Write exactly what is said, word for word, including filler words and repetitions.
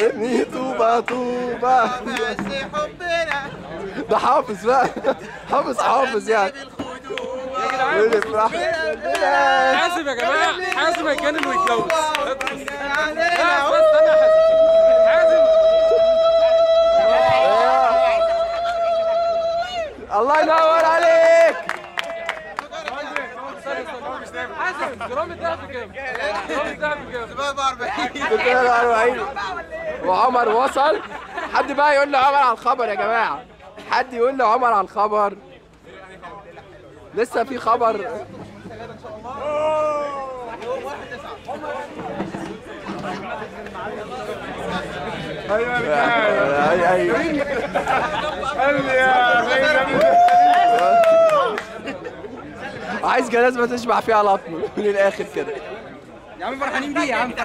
ابني طوبة طوبة بس حبنا ده حافظ بقى حافظ حافظ يعني يا جدعان حازم يا جماعه، حازم هيتجنن ويتجوز. بس استنى يا حازم، حازم الله ينور عليك. حازم جرام الدهب كام؟ جرام الدهب كام؟ سبعة وأربعين. وعمر وصل. حد بقى يقول له عمر على الخبر يا جماعه، حد يقول له عمر على الخبر. لسه في خبر. ايوه ايوه ايوه قال لي يا عايز جنازه تشبع فيها لطم من الاخر كده. يا عم فرحانين بيه يا عم.